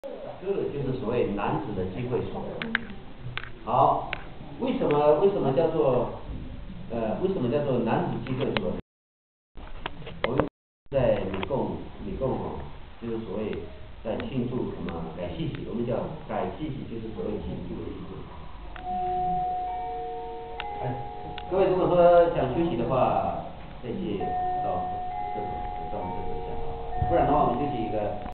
这个就是所谓男子的机会所。好，为什么叫做男子机会所？我们在理工就是所谓在庆祝什么改戏曲，我们叫改戏曲，就是所谓庆祝的意思。各位如果说想休息的话，可以到这种下，不然的话我们就写一个。